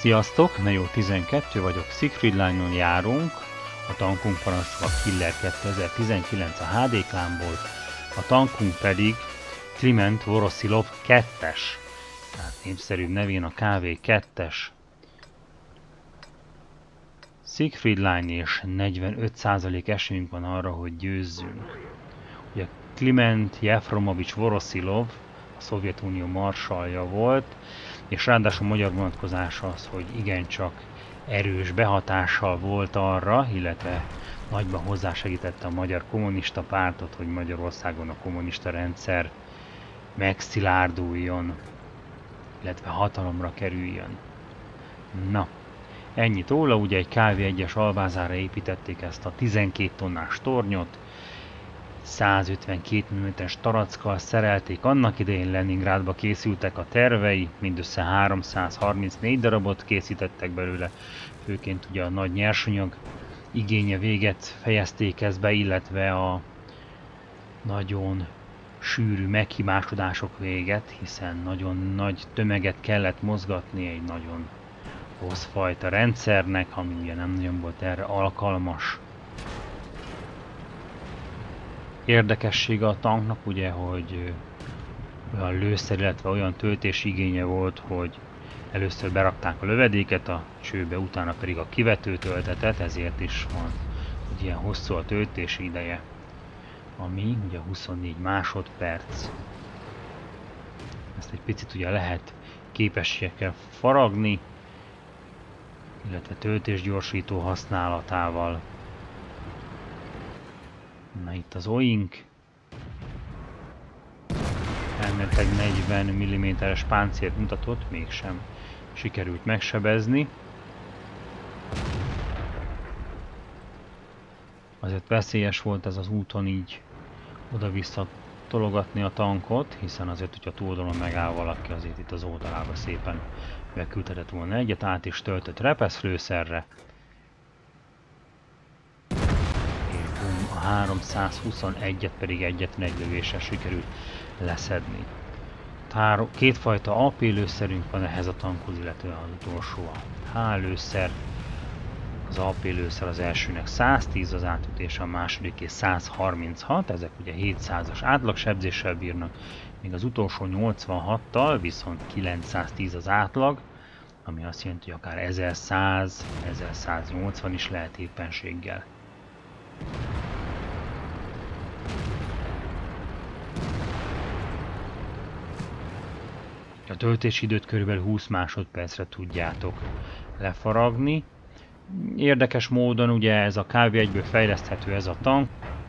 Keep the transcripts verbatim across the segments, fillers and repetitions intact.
Sziasztok, Nejó tizenkettő vagyok, Siegfried Line-on járunk, a tankunk parancsnok a Killer kétezer-tizenkilenc a há dé klánból, a tankunk pedig Kliment Voroszilov kettes, tehát népszerűbb nevén a ká vé kettes. Siegfried Line és negyvenöt százalék esélyünk van arra, hogy győzzünk. Ugye Kliment Jefromovics Voroszilov a Szovjetunió marsalja volt, és ráadásul magyar vonatkozása az, hogy igencsak erős behatással volt arra, illetve nagyban hozzásegítette a Magyar Kommunista Pártot, hogy Magyarországon a kommunista rendszer megszilárduljon, illetve hatalomra kerüljön. Na, ennyit róla, ugye egy ká vé egyes alvázára építették ezt a tizenkét tonnás tornyot, százötvenkét milliméteres tarackkal szerelték, annak idején Leningrádba készültek a tervei, mindössze háromszázharmincnégy darabot készítettek belőle, főként ugye a nagy nyersanyag igénye véget fejezték ezt be, illetve a nagyon sűrű meghibásodások véget, hiszen nagyon nagy tömeget kellett mozgatni egy nagyon rossz fajta rendszernek, ami ugye nem nagyon volt erre alkalmas. Érdekessége a tanknak ugye, hogy olyan lőszer, illetve olyan töltési igénye volt, hogy először berakták a lövedéket a csőbe, utána pedig a kivető töltetet, ezért is van, hogy ilyen hosszú a töltési ideje, ami ugye huszonnégy másodperc. Ezt egy picit ugye lehet képességekkel faragni, illetve töltésgyorsító használatával. Na itt az oink. Elméletileg negyven milliméteres páncélt mutatott, mégsem sikerült megsebezni. Azért veszélyes volt ez az úton így oda-vissza tologatni a tankot, hiszen azért, hogyha túloldalon megáll valaki, azért itt az oldalába szépen beküldhetett volna egyet, át is töltött repeszlőszerre. A háromszázhuszonegyet pedig egyetlen egy lövéssel sikerült leszedni. Három, kétfajta á pé lőszerünk van ehhez a tankhoz, illetve az utolsó a H lőszer. Az á pé lőszer az elsőnek száztíz az átütés, a másodiké százharminchat, ezek ugye hétszázas átlagsebzéssel bírnak, míg az utolsó nyolcvanhattal viszont kilencszáztíz az átlag, ami azt jelenti, hogy akár ezerszáz, ezerszáznyolcvan is lehet éppenséggel. A töltési időt körülbelül húsz másodpercre tudjátok lefaragni. Érdekes módon ugye ez a ká vé egyből fejleszthető ez a tank,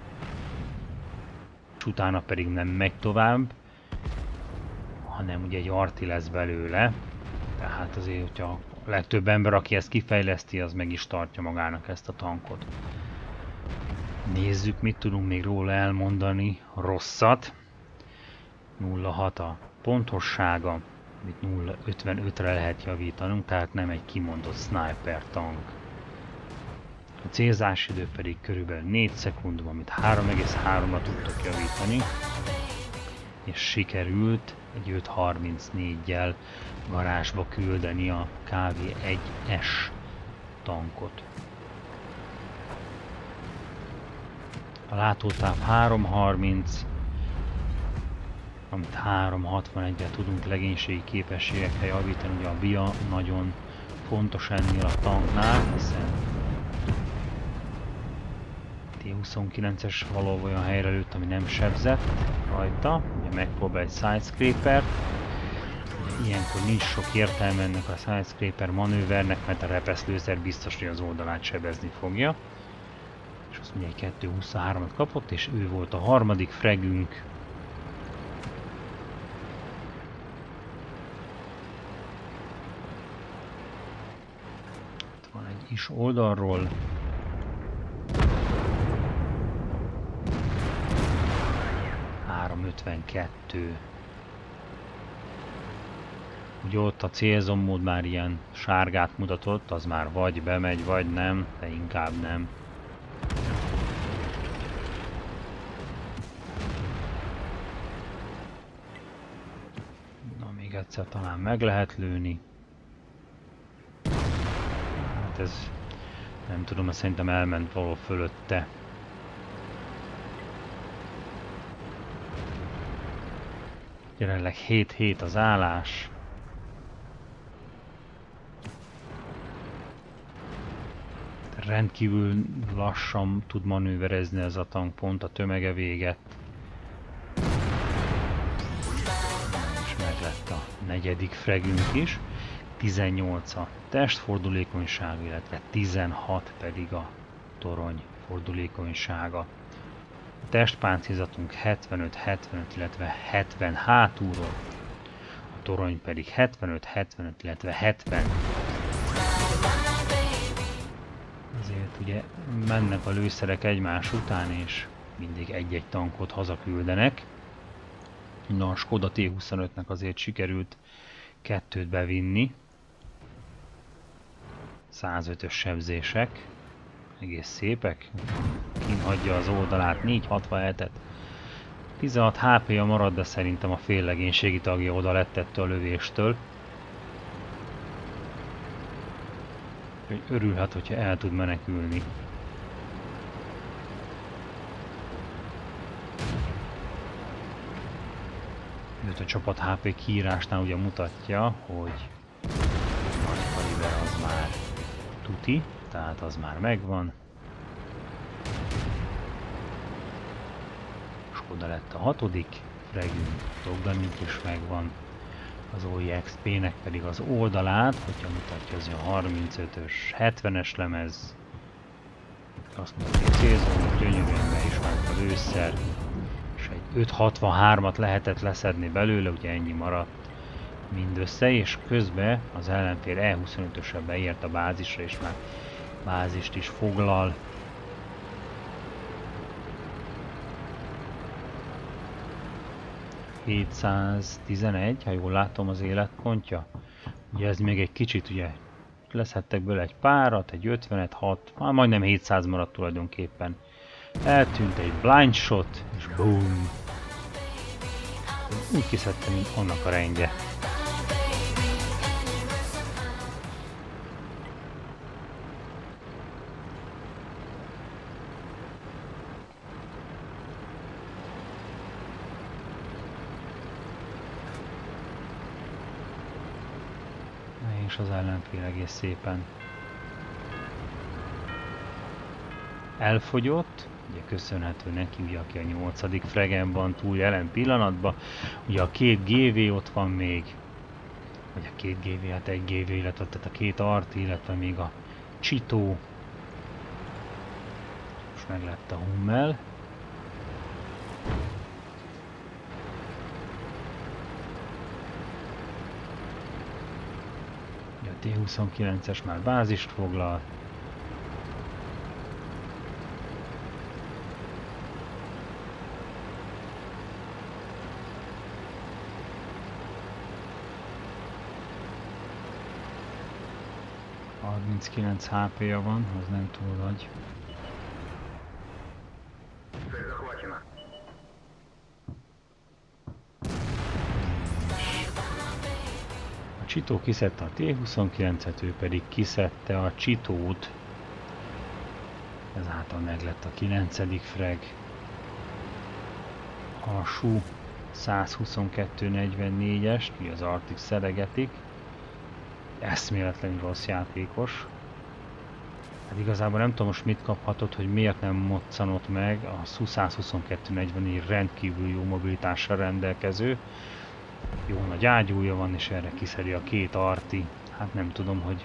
és utána pedig nem megy tovább, hanem ugye egy arti lesz belőle. Tehát azért, hogyha a legtöbb ember, aki ezt kifejleszti, az meg is tartja magának ezt a tankot. Nézzük, mit tudunk még róla elmondani. Rosszat. nulla hat a pontossága, amit nulla ötvenötre lehet javítanunk, tehát nem egy kimondott sniper tank. A célzási idő pedig körülbelül négy szekund, amit három egész háromra tudtok javítani, és sikerült egy öt harmincnégyel garázsba küldeni a ká vé egy es tankot. A látótáv három harminc, amit három hatvanegyel tudunk legénységi képességekkel javítani, ugye a bia nagyon fontos ennél a tanknál, hiszen té huszonkilences valahol olyan helyre lőtt, ami nem sebzett rajta, ugye megpróbál egy sidescraper. Ilyenkor nincs sok értelme ennek a sidescraper manővernek, mert a repeszlőszer biztos, hogy az oldalát sebezni fogja. És azt mondja, egy kettő huszonhármat kapott, és ő volt a harmadik fregünk. Itt van egy is oldalról. három ötvenkettő. Ugye ott a célzommód már ilyen sárgát mutatott, az már vagy bemegy, vagy nem, de inkább nem. Na, még egyszer talán meg lehet lőni. ez nem tudom, mert szerintem elment valahol fölötte. Jelenleg hét hét az állás. Rendkívül lassan tud manőverezni ez a tank, pont a tömege véget. És meg lett a negyedik fragünk is. tizennyolc a testfordulékonyság, illetve tizenhat pedig a torony fordulékonysága. A testpáncélzatunk hetvenöt hetvenöt, illetve hetven hátulról, a torony pedig hetvenöt hetvenöt, illetve hetven. Ezért ugye mennek a lőszerek egymás után, és mindig egy-egy tankot hazaküldenek. Na, a Skoda T huszonötnek azért sikerült kettőt bevinni. százötös sebzések. Egész szépek. Kint hagyja az oldalát, négy hatvanhetet. tizenhat há pé-ja marad, de szerintem a féllegénységi tagja oda lett ettől a lövéstől. Úgyhogy örülhet, hogyha el tud menekülni. A csapat há pé kiírásnál ugye mutatja, hogy a nagy kaliber az már tuti, tehát az már megvan. Skoda lett a hatodik, fragünk, Dogdanink is megvan. Az o i exp nek pedig az oldalát, hogyha mutatja, az a harmincötös, hetvenes lemez. Azt mondja, hogy célzónak gyönyörűen be is ment a lőszer. És egy öt hatvanhármat lehetett leszedni belőle, ugye ennyi maradt mindössze, és közben az ellenfél E huszonötössel beért a bázisra, és már bázist is foglal. hétszáztizenegy, ha jól látom az életpontja. Ugye ez még egy kicsit, ugye leszedtek belőle egy párat, egy ötvenet, hat, már majdnem hétszáz maradt tulajdonképpen. Eltűnt egy blind shot, és boom! Úgy kiszedte, mint annak a rendje. És az ellenfél egész szépen elfogyott, ugye köszönhető neki, ugye, aki a nyolcadik fragen van túl jelen pillanatban, ugye a két gé vé ott van még, vagy a két gé vé, hát egy gé vé, illetve tehát a két arti, illetve még a Csitó, most meg lett a Hummel. A T huszonkilences már bázist foglal. harminckilenc há pé-ja van, az nem túl nagy. A Csitó kiszedte a T huszonkilencet, ő pedig kiszedte a Csitót. Ezáltal meg lett a kilencedik frag. A Su százhuszonkettő negyvennégyest, ugye az Arctic szeregetik. Eszméletlenül rossz játékos. Hát igazából nem tudom most mit kaphatott, hogy miért nem moccanott meg. A Su százhuszonkettő negyvennégy rendkívül jó mobilitással rendelkező. Jó nagy ágyúja van, és erre kiszedi a két arti. Hát nem tudom, hogy...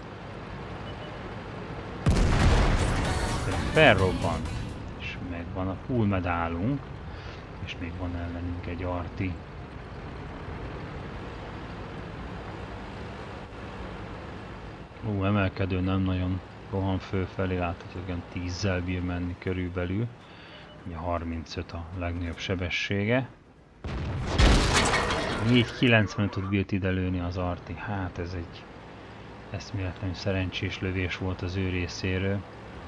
felrobbant. És megvan a full medálunk. És még van ellenünk egy arti. Ó, emelkedő nem nagyon rohan fölfelé, látható, hogy olyan tízzel bír menni körülbelül. Ugye harmincöt a legnagyobb sebessége. négy kilencven tud bírt ide lőni az arti. Hát ez egy eszméletlenül szerencsés lövés volt az ő részéről.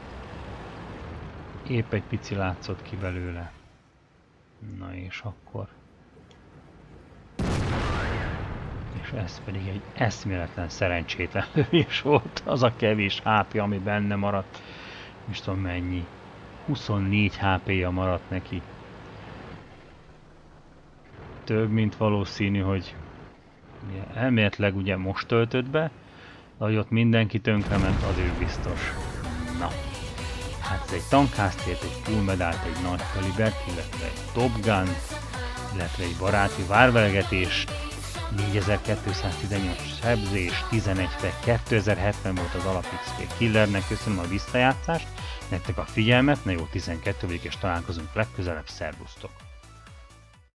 Épp egy pici látszott ki belőle. Na és akkor... És ez pedig egy eszméletlen szerencsétlen lövés volt. Az a kevés há pé, ami benne maradt. Nem tudom mennyi. huszonnégy há pé-ja maradt neki. Több, mint valószínű, hogy ugye, elméletileg ugye most töltött be, de hogy ott mindenki tönkrement, az ő biztos. Na, hát ez egy tankásztért, egy full medált, egy nagy kalibert, illetve egy Top Gun, illetve egy baráti várvelgetés, négyezer-kétszáztizennyolc sebzés, tizenegy per kétezer-hetven volt az alap iksz pé Killernek, köszönöm a visszajátszást, nektek a figyelmet, na jó tizenkettő és találkozunk legközelebb, szervusztok!